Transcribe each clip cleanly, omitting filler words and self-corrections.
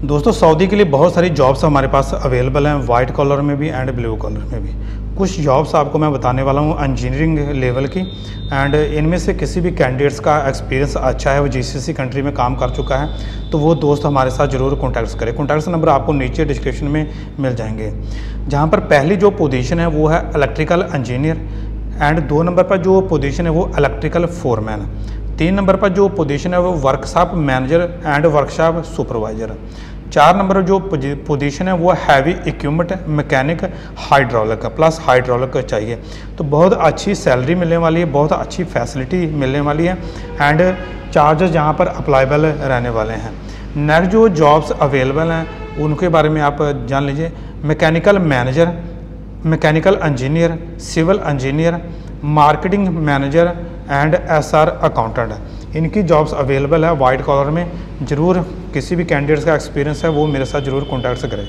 दोस्तों सऊदी के लिए बहुत सारी जॉब्स हमारे पास अवेलेबल हैं, वाइट कॉलर में भी एंड ब्लू कॉलर में भी। कुछ जॉब्स आपको मैं बताने वाला हूँ इंजीनियरिंग लेवल की, एंड इनमें से किसी भी कैंडिडेट्स का एक्सपीरियंस अच्छा है, वो जीसीसी कंट्री में काम कर चुका है, तो वो दोस्त हमारे साथ ज़रूर कॉन्टैक्ट करें। कॉन्टैक्ट नंबर आपको नीचे डिस्क्रिप्शन में मिल जाएंगे। जहाँ पर पहली जो पोजीशन है वो है इलेक्ट्रिकल इंजीनियर, एंड 2 नंबर पर जो पोजीशन है वो इलेक्ट्रिकल फोरमैन, 3 नंबर पर जो पोजीशन है वो workshop manager and workshop supervisor, 4 number जो पोजीशन है वो heavy equipment mechanic hydraulic plus hydraulic चाहिए। तो बहुत अच्छी सैलरी मिलने वाली है, बहुत अच्छी फैसिलिटी मिलने वाली है, एंड चार्जेस यहाँ पर अप्लाइबल रहने वाले हैं। नेक्स्ट जो जॉब्स अवेलेबल हैं उनके बारे में आप जान लीजिए। Mechanical manager, mechanical engineer, civil engineer, marketing manager and SR accountant, इनकी जॉब्स अवेलेबल है वाइट कॉलर में। ज़रूर किसी भी कैंडिडेट्स का एक्सपीरियंस है वो मेरे साथ ज़रूर कॉन्टैक्ट करें।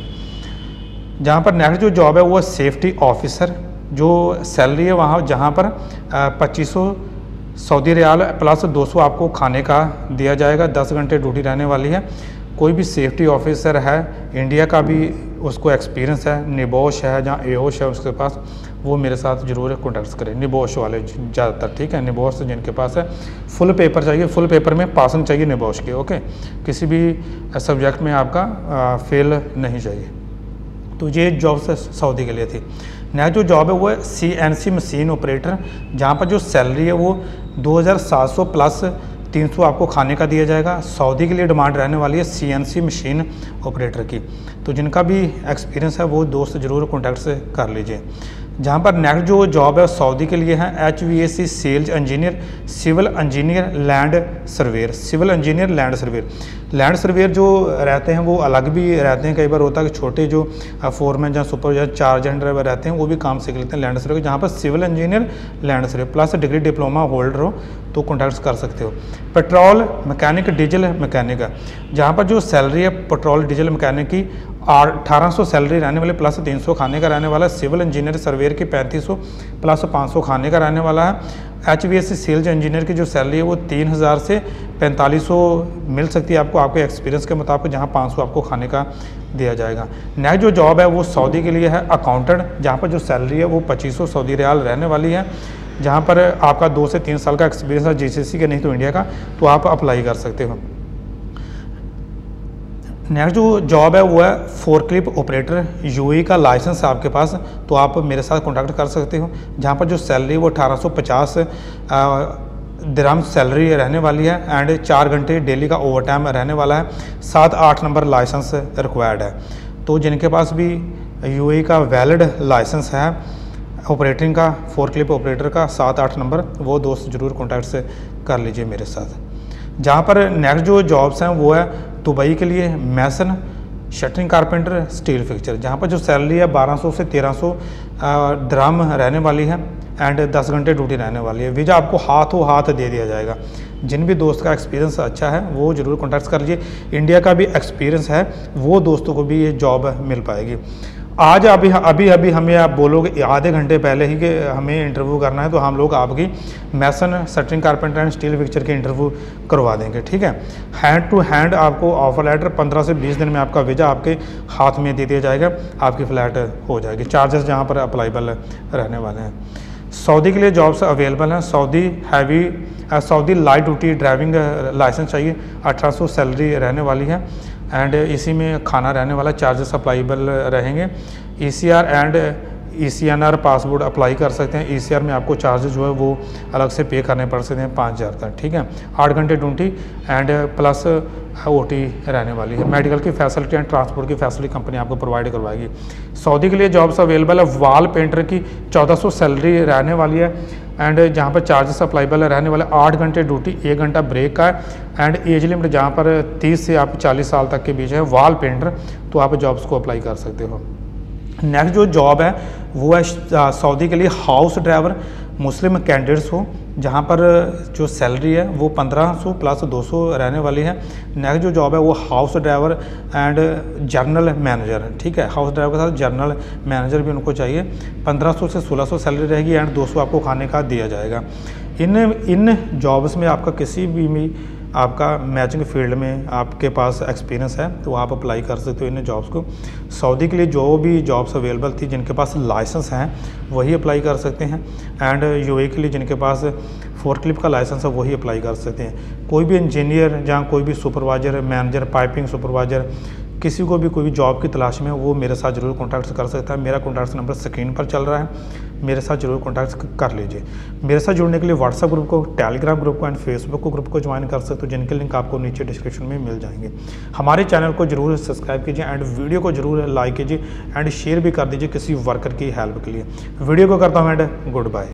जहाँ पर नेक्स्ट जो जॉब है वो सेफ्टी ऑफिसर, जो सैलरी है वहाँ जहाँ पर 2500 सऊदी रियाल प्लस 200 आपको खाने का दिया जाएगा। 10 घंटे ड्यूटी रहने वाली है। कोई भी सेफ्टी ऑफिसर है इंडिया का भी, उसको एक्सपीरियंस है, निबोश है जहाँ एओश है उसके पास, वो मेरे साथ ज़रूर कॉन्टैक्ट करें। निबोश वाले ज़्यादातर, ठीक है, निबोश जिनके पास है फुल पेपर चाहिए, फुल पेपर में पासिंग चाहिए निबोश के, ओके, किसी भी सब्जेक्ट में आपका फेल नहीं चाहिए। तो ये जॉब सऊदी के लिए थी। नेक्स्ट जो जॉब है वो है CNC मशीन ऑपरेटर, जहाँ पर जो सैलरी है वो 2700 प्लस 300 आपको खाने का दिया जाएगा। सऊदी के लिए डिमांड रहने वाली है CNC मशीन ऑपरेटर की। तो जिनका भी एक्सपीरियंस है वो दोस्त ज़रूर कॉन्टैक्ट से कर लीजिए। जहाँ पर नेक्स्ट जो जॉब है सऊदी के लिए है HVAC sales engineer, civil engineer, land surveyor, civil engineer, land surveyor. Land surveyor जो रहते हैं वो अलग भी रहते हैं, कई बार होता है कि छोटे जो फोरमैन या सुपरवाइजर चार्ज ड्राइवर रहते हैं वो भी काम सीख लेते हैं लैंड सर्वेयर। जहाँ पर civil engineer, land surveyor plus degree diploma holder हो तो कॉन्टैक्ट कर सकते हो। पेट्रोल मैकेनिक, डीजल मैकेनिक, जहाँ पर जो सैलरी है पेट्रोल डीजल मैकेनिक की 1800 सैलरी रहने वाले प्लस 300 खाने का रहने वाला है। सिविल इंजीनियर सर्वेयर की 3500 प्लस 500 खाने का रहने वाला है। HVAC सेल्स इंजीनियर की जो सैलरी है वो 3000 से 4500 मिल सकती है आपको, आपके एक्सपीरियंस के मुताबिक, जहाँ 500 आपको खाने का दिया जाएगा। नेक्स्ट जो जॉब है वो सऊदी के लिए है अकाउंटेंट, जहाँ पर जो सैलरी है वो 2500 सऊदी रियाल रहने वाली है। जहाँ पर आपका 2 से 3 साल का एक्सपीरियंस है GCC के, नहीं तो इंडिया का, तो आप अप्लाई कर सकते हो। नेक्स्ट जो जॉब है वो है फोरक्लिप ऑपरेटर, UAE का लाइसेंस है आपके पास तो आप मेरे साथ कॉन्टैक्ट कर सकते हो। जहाँ पर जो सैलरी वो 1850 दिरहम सैलरी रहने वाली है, एंड 4 घंटे डेली का ओवर टाइम रहने वाला है। 7-8 नंबर लाइसेंस रिक्वायर्ड है। तो जिनके पास भी UAE का वैलिड लाइसेंस है ऑपरेटिंग का, फोरक्लिप ऑपरेटर का 7-8 नंबर, वो दोस्त ज़रूर कॉन्टैक्ट से कर लीजिए मेरे साथ। जहाँ पर नेक्स्ट जो जॉब्स हैं वो है दुबई के लिए mason, shuttering carpenter, steel fixture, जहाँ पर जो सैलरी है 1200 से 1300 दिरहम रहने वाली है, एंड 10 घंटे ड्यूटी रहने वाली है। वीज़ा आपको हाथों हाथ दे दिया जाएगा। जिन भी दोस्त का एक्सपीरियंस अच्छा है वो ज़रूर कॉन्टैक्ट कर लीजिए। इंडिया का भी एक्सपीरियंस है वो दोस्तों को भी ये जॉब मिल पाएगी। आज अभी हमें आप बोलोगे आधे घंटे पहले ही कि हमें इंटरव्यू करना है, तो हम लोग आपकी mason, shuttering carpenter and steel fixture के इंटरव्यू करवा देंगे, ठीक है। हैंड टू हैंड आपको ऑफर लेटर 15 से 20 दिन में आपका वीज़ा आपके हाथ में दे दिया जाएगा, आपकी फ़्लाइट हो जाएगी। चार्जेस जहाँ पर अप्लाइबल रहने वाले हैं। सऊदी के लिए जॉब्स अवेलेबल हैं। Saudi light duty driving licence चाहिए, 1800 सैलरी रहने वाली है, एंड इसी में खाना रहने वाला, चार्जेस अप्लाइबल रहेंगे। ECR and ECNR passport apply कर सकते हैं। ECR में आपको चार्जेस जो है वो अलग से पे करने पड़ सकते हैं 5000 तक, ठीक है। 8 घंटे ड्यूटी एंड प्लस OT रहने वाली है। मेडिकल की फैसिलिटी एंड ट्रांसपोर्ट की फैसिलिटी कंपनी आपको प्रोवाइड करवाएगी। सऊदी के लिए जॉब्स अवेलेबल है। वॉल पेंटर की 1400 सैलरी रहने वाली है, एंड जहाँ पर चार्जेस अप्लाइबल रहने वाले, 8 घंटे ड्यूटी, 1 घंटा ब्रेक का है, एंड एज लिमिट जहाँ पर 30 से आप 40 साल तक के बीच है। वॉल पेंटर, तो आप जॉब्स को अप्लाई कर सकते हो। नेक्स्ट जो जॉब है वो है सऊदी के लिए हाउस ड्राइवर, मुस्लिम कैंडिडेट्स हो, जहाँ पर जो सैलरी है वो 1500 प्लस 200 रहने वाली है। नेक्स्ट जो जॉब है वो house driver and general manager, ठीक है। हाउस ड्राइवर के साथ जर्नल मैनेजर भी उनको चाहिए। 1500 से 1600 सैलरी रहेगी, एंड 200 आपको खाने का दिया जाएगा। इन जॉब्स में आपका किसी भी आपका मैचिंग फील्ड में आपके पास एक्सपीरियंस है तो आप अप्लाई कर सकते हो इन जॉब्स को। सऊदी के लिए जो भी जॉब्स अवेलेबल थी जिनके पास लाइसेंस हैं वही अप्लाई कर सकते हैं, एंड यूएई के लिए जिनके पास फोर्कलिफ्ट का लाइसेंस है वही अप्लाई कर सकते हैं। कोई भी इंजीनियर या कोई भी सुपरवाइजर, मैनेजर, पाइपिंग सुपरवाइजर, किसी को भी कोई भी जॉब की तलाश में वो मेरे साथ ज़रूर कॉन्टैक्ट कर सकता है। मेरा कॉन्टैक्ट नंबर स्क्रीन पर चल रहा है, मेरे साथ ज़रूर कॉन्टैक्ट कर लीजिए। मेरे साथ जुड़ने के लिए व्हाट्सएप ग्रुप को, टेलीग्राम ग्रुप को एंड फेसबुक को ग्रुप को ज्वाइन कर सकते हो, जिनके लिंक आपको नीचे डिस्क्रिप्शन में मिल जाएंगे। हमारे चैनल को जरूर सब्सक्राइब कीजिए एंड वीडियो को जरूर लाइक कीजिए एंड शेयर भी कर दीजिए किसी वर्कर की हेल्प के लिए। वीडियो को करता हूँ एंड गुड बाय।